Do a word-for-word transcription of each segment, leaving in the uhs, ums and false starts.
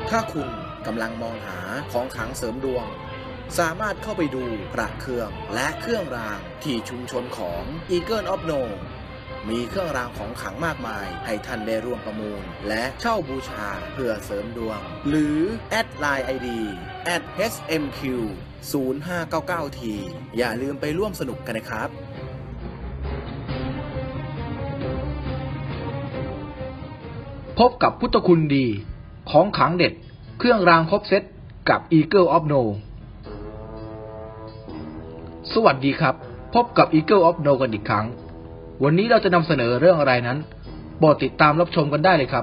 ถ้าคุณกำลังมองหาของขลังเสริมดวงสามารถเข้าไปดูพระเครื่องและเครื่องรางที่ชุมชนของ Eagle of No มีเครื่องรางของขลังมากมายให้ท่านได้ร่วมประมูลและเช่าบูชาเพื่อเสริมดวงหรือแอดไลน์ ไอ ดี แอท เอช เอ็ม คิว ศูนย์ ห้า เก้า เก้า ที อย่าลืมไปร่วมสนุกกันนะครับพบกับพุทธคุณดีของขลังเด็ดเครื่องรางครบเซตกับ Eagle of No สวัสดีครับพบกับ Eagle of No กันอีกครั้งวันนี้เราจะนำเสนอเรื่องอะไรนั้นโปรดติดตามรับชมกันได้เลยครับ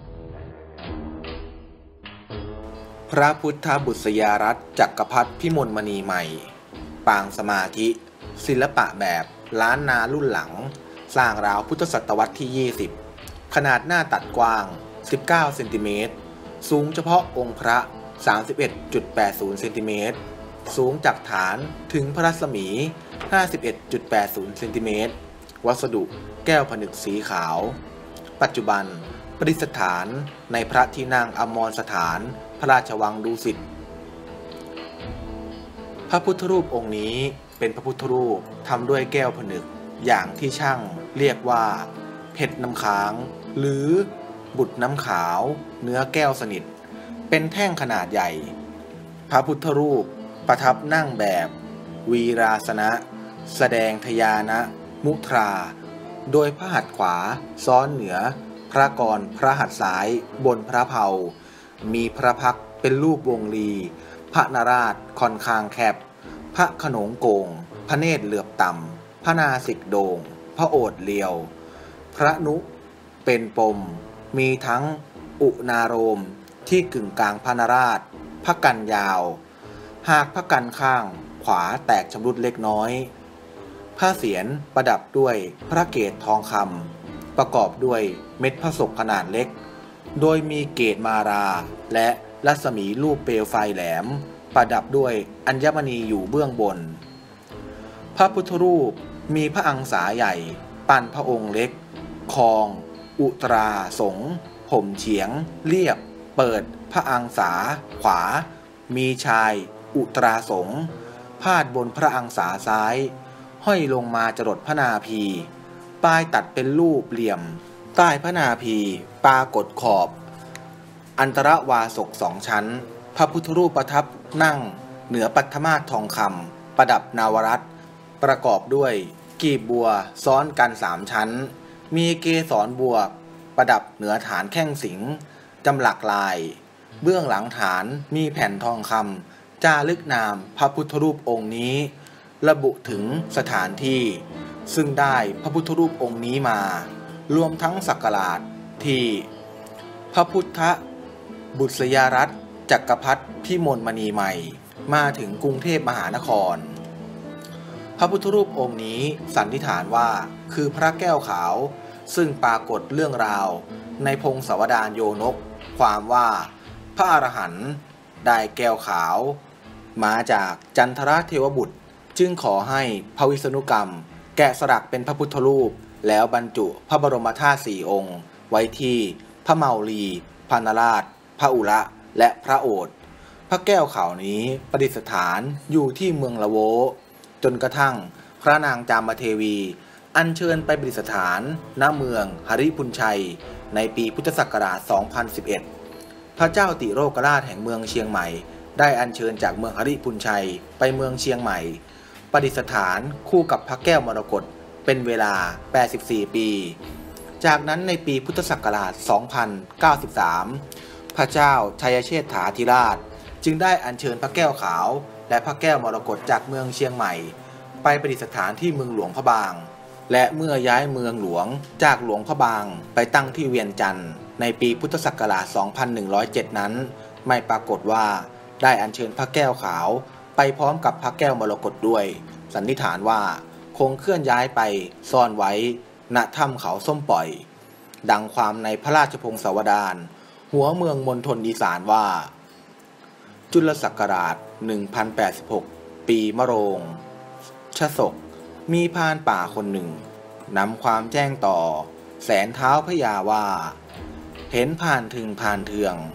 พระพุทธบุษยารัตน์จักรพรรดิพิมลมณีใหม่ปางสมาธิศิลปะแบบล้านนารุ่นหลังสร้างราวพุทธศตวรรษที่ยี่สิบขนาดหน้าตัดกว้างสิบเก้าเซนติเมตรสูงเฉพาะองค์พระ สามสิบเอ็ดจุดแปดศูนย์ เซนติเมตรสูงจากฐานถึงพระรัศมี ห้าสิบเอ็ดจุดแปดศูนย์ เซนติเมตรวัสดุแก้วผนึกสีขาวปัจจุบันประดิษฐานในพระที่นั่งอมรสถานพระราชวังดุสิตพระพุทธรูปองค์นี้เป็นพระพุทธรูปทำด้วยแก้วผนึกอย่างที่ช่างเรียกว่าเพชรน้ำค้างหรือบุตรน้ำขาวเนื้อแก้วสนิทเป็นแท่งขนาดใหญ่พระพุทธรูปประทับนั่งแบบวีราสนะแสดงทยานะมุทราโดยพระหัตถ์ขวาซ้อนเหนือพระกรพระหัตถ์ซ้ายบนพระเพามีพระพักตร์เป็นรูปวงลีพระนราชค่อนข้างแคบพระขนงโกงพระเนตรเหลือบต่ำพระนาสิกโด่งพระโอษฐ์เลียวพระนุเป็นปมมีทั้งอุณาโรมที่กึ่งกลางพระนราชพระกันยาวหากพระกันข้างขวาแตกชำรุดเล็กน้อยผ้าเสียรประดับด้วยพระเกศทองคำประกอบด้วยเม็ดพระศกขนาดเล็กโดยมีเกศมาราและรัศมีรูปเปลวไฟแหลมประดับด้วยอัญมณีอยู่เบื้องบนพระพุทธรูปมีพระอังสาใหญ่ปั้นพระองค์เล็กคองอุตราสงห่มเฉียงเรียบเปิดพระอังสาขวามีชายอุตราสงพาดบนพระอังสาซ้ายห้อยลงมาจรดพระนาภีปลายตัดเป็นรูปเหลี่ยมใต้พระนาภีปรากฏขอบอันตรวาสกสองชั้นพระพุทธรูปประทับนั่งเหนือปัฐมาสทองคำประดับนาวรัตน์ประกอบด้วยกีบบัวซ้อนกันสามชั้นมีเกสรบัวประดับเหนือฐานแข้งสิงจำหลักลายเบื้องหลังฐานมีแผ่นทองคำจารึกนามพระพุทธรูปองค์นี้ระบุถึงสถานที่ซึ่งได้พระพุทธรูปองค์นี้มารวมทั้งศักราชที่พระพุทธบุษยารัตน์จักรพรรดิพิมลมณีใหม่มาถึงกรุงเทพมหานครพระพุทธรูปองค์นี้สันนิษฐานว่าคือพระแก้วขาวซึ่งปรากฏเรื่องราวในพงศาวดารโยนกความว่าพระอรหันต์ได้แก้วขาวมาจากจันทรเทวบุตรจึงขอให้พระวิษณุกรรมแกะสลักเป็นพระพุทธรูปแล้วบรรจุพระบรมธาตุสี่องค์ไว้ที่พระเมาลีพระนราชพระอุระและพระโอษฐ์พระแก้วขาวนี้ประดิษฐานอยู่ที่เมืองละโวจนกระทั่งพระนางจามเทวีอัญเชิญไปประดิษฐานณเมืองหริพุนชัยในปีพุทธศักราช สองพันสิบเอ็ด พระเจ้าติโรกราชแห่งเมืองเชียงใหม่ได้อัญเชิญจากเมืองหริพุนชัยไปเมืองเชียงใหม่ประดิษฐานคู่กับพระแก้วมรกตเป็นเวลาแปดสิบสี่ปีจากนั้นในปีพุทธศักราช สองพันเก้าสิบสาม พระเจ้าชัยเชษฐาธิราชจึงได้อัญเชิญพระแก้วขาวและพระแก้วมรกตจากเมืองเชียงใหม่ไปประดิษฐานที่เมืองหลวงพระบางและเมื่อย้ายเมืองหลวงจากหลวงพระบางไปตั้งที่เวียงจันทร์ในปีพุทธศักราช สองพันหนึ่งร้อยเจ็ด นั้นไม่ปรากฏว่าได้อัญเชิญพระแก้วขาวไปพร้อมกับพระแก้วมรกตด้วยสันนิษฐานว่าคงเคลื่อนย้ายไปซ่อนไว้ณถ้ำเขาส้มปล่อยดังความในพระราชพงศาวดารหัวเมืองมณฑลอีสานว่าจุลศักราช หนึ่งพันแปดสิบหก ปีมะโรงชศกมีพรานป่าคนหนึ่งนำความแจ้งต่อแสนเท้าพญาว่าเห็นผ่านถึงผ่านเทือง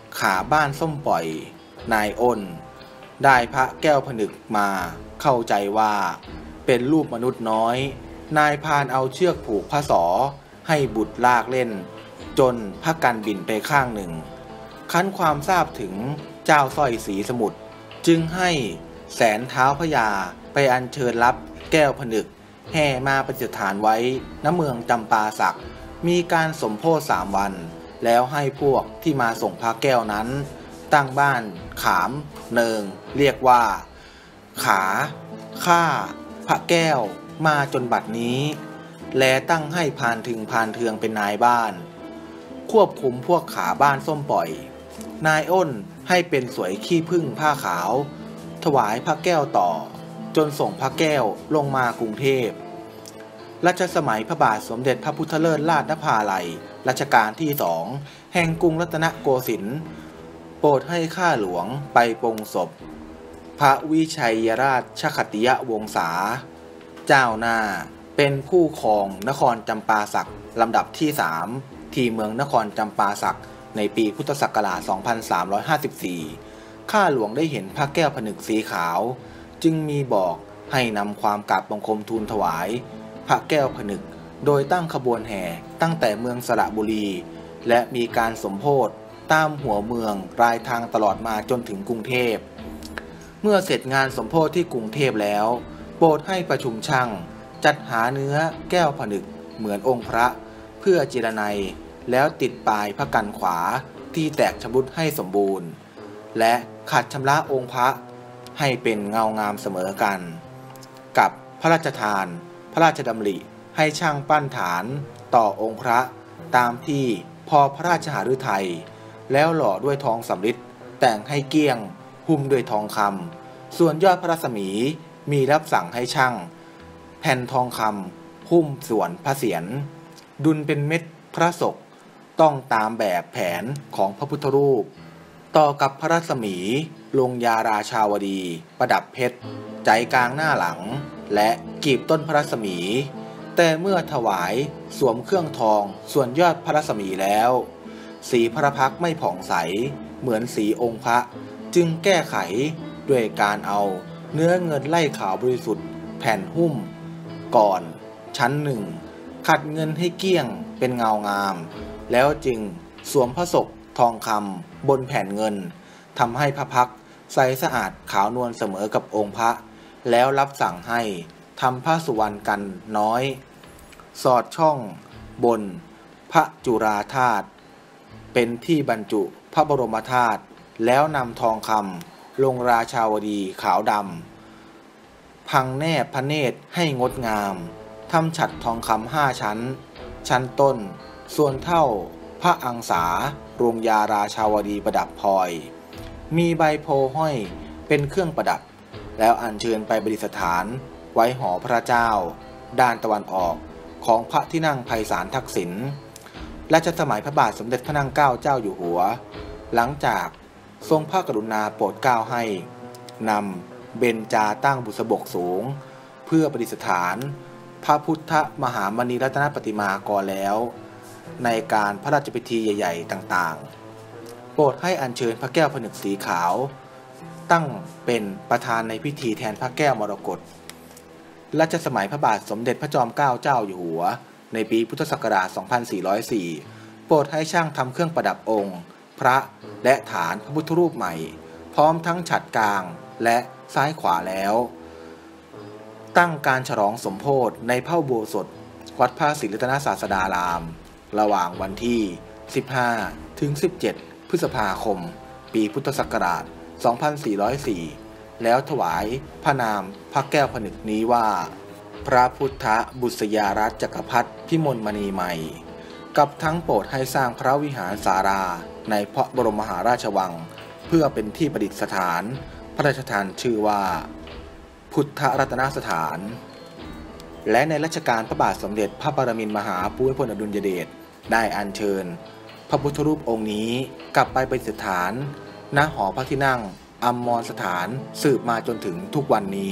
ขาบ้านส้มปล่อยนายอ้นได้พระแก้วผนึกมาเข้าใจว่าเป็นรูปมนุษย์น้อยนายพานเอาเชือกผูกพระศอให้บุตรลากเล่นจนพระกันบินไปข้างหนึ่งคั้นความทราบถึงเจ้าสร้อยสีสมุทรจึงให้แสนเท้าพญาไปอัญเชิญรับแก้วผนึกแห่มาประดิษฐานไว้ณเมืองจำปาสักมีการสมโภชสามวันแล้วให้พวกที่มาส่งพระแก้วนั้นตั้งบ้านขามเนิงเรียกว่าขาข้าพระแก้วมาจนบัดนี้แลตั้งให้พานถึงพานเทืองเป็นนายบ้านควบคุมพวกขาบ้านส้มปล่อยนายอ้นให้เป็นสวยขี้ผึ้งผ้าขาวถวายพระแก้วต่อจนส่งพระแก้วลงมากรุงเทพรัชสมัยพระบาทสมเด็จพระพุทธเลิศราชนภาลัยรัชกาลที่สองแห่งกรุงรัตนโกสินทร์โปรดให้ข้าหลวงไปปลงศพพระวิชัยราชคติยวงศาเจ้าหน้าเป็นผู้ครองนครจำปาสักลำดับที่สามที่เมืองนครจำปาสักในปีพุทธศักราชสองพันสามร้อยห้าสิบสี่ข้าหลวงได้เห็นพระแก้วผนึกสีขาวจึงมีบอกให้นำความกราบบังคมทูลถวายพระแก้วผนึกโดยตั้งขบวนแห่ตั้งแต่เมืองสระบุรีและมีการสมโภชตามหัวเมืองรายทางตลอดมาจนถึงกรุงเทพเมื่อเสร็จงานสมโภชที่กรุงเทพแล้วโปรดให้ประชุมช่างจัดหาเนื้อแก้วผนึกเหมือนองค์พระเพื่อจิรนัยแล้วติดปลายพระกันขวาที่แตกชำรุดให้สมบูรณ์และขัดชำระองค์พระให้เป็นเงางามเสมอกันกับพระราชทานพระราชดำริให้ช่างปั้นฐานต่อองค์พระตามที่พอพระราชหฤทัยแล้วหล่อด้วยทองสำริดแต่งให้เกี้ยงหุ้มด้วยทองคำส่วนยอดพระรัศมีมีรับสั่งให้ช่างแผ่นทองคำหุ้มส่วนพระเศียรดุลเป็นเม็ดพระศกต้องตามแบบแผนของพระพุทธรูปต่อกับพระรัศมีลงยาราชาวดีประดับเพชรใจกลางหน้าหลังและกีบต้นพระรัศมีแต่เมื่อถวายสวมเครื่องทองส่วนยอดพระรัศมีแล้วสีพระพักตร์ไม่ผ่องใสเหมือนสีองค์พระจึงแก้ไขด้วยการเอาเนื้อเงินไล่ขาวบริสุทธิ์แผ่นหุ้มก่อนชั้นหนึ่งขัดเงินให้เกลี้ยงเป็นเงางามแล้วจึงสวมพระศกทองคำบนแผ่นเงินทำให้พระพักตร์ใสสะอาดขาวนวลเสมอกับองค์พระแล้วรับสั่งให้ทำพระสุวรรณกันน้อยสอดช่องบนพระจุฬาธาตุเป็นที่บรรจุพระบรมธาตุแล้วนำทองคำลงราชาวดีขาวดำพังแนบพระเนตรให้งดงามทำฉัตรทองคำห้าชั้นชั้นต้นส่วนเท่าพระอังสาโรงยาราชาวดีประดับพลอยมีใบโพห้อยเป็นเครื่องประดับแล้วอัญเชิญไปประดิษฐานไว้หอพระเจ้าด้านตะวันออกของพระที่นั่งไพศาลทักษิณรัชสมัยพระบาทสมเด็จพระนางเกล้าเจ้าอยู่หัวหลังจากทรงพระกรุณาโปรดเกล้าให้นำเบญจาตั้งบุษบกสูงเพื่อประดิษฐานพระพุทธมหามณีรัตนปฏิมากรแล้วในการพระราชพิธีใหญ่ๆต่างๆโปรดให้อัญเชิญพระแก้วผนึกสีขาวตั้งเป็นประธานในพิธีแทนพระแก้วมรกตรัชสมัยพระบาทสมเด็จพระจอมเกล้าเจ้าอยู่หัวในปีพุทธศักราชสองพันสี่ร้อยสี่โปรดให้ช่างทำเครื่องประดับองค์พระและฐานพระพุทธรูปใหม่พร้อมทั้งฉัตรกลางและซ้ายขวาแล้วตั้งการฉลองสมโภชในพระอุโบสถวัดพระศรีรัตนศาสดารามระหว่างวันที่สิบห้าถึงสิบเจ็ดพฤษภาคมปีพุทธศักราชสองพันสี่ร้อยสี่แล้วถวายพระนามพระแก้วผนึกนี้ว่าพระพุทธบุษยารัตน์จักรพรรดิพิมลมณีใหม่กับทั้งโปรดให้สร้างพระวิหารศาลาในพระบรมมหาราชวังเพื่อเป็นที่ประดิษฐานพระราชทานชื่อว่าพุทธรัตนสถานและในรัชกาลพระบาทสมเด็จพระปรมินทรมหาภูมิพลอดุลยเดชได้อัญเชิญพระพุทธรูปองค์นี้กลับไปประดิษฐานณหอพระที่นั่งอัมมรสถานสืบมาจนถึงทุกวันนี้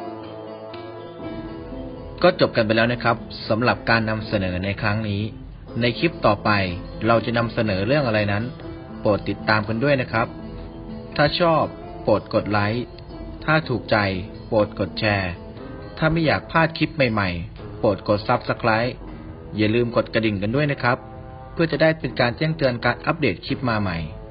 ก็จบกันไปแล้วนะครับสำหรับการนำเสนอในครั้งนี้ในคลิปต่อไปเราจะนำเสนอเรื่องอะไรนั้น โปรดติดตามกันด้วยนะครับถ้าชอบโปรดกดไลค์ถ้าถูกใจโปรดกดแชร์ถ้าไม่อยากพลาดคลิปใหม่ๆโปรดกด ซับสไครบ์ อย่าลืมกดกระดิ่งกันด้วยนะครับเพื่อจะได้เป็นการแจ้งเตือนการอัปเดตคลิปมาใหม่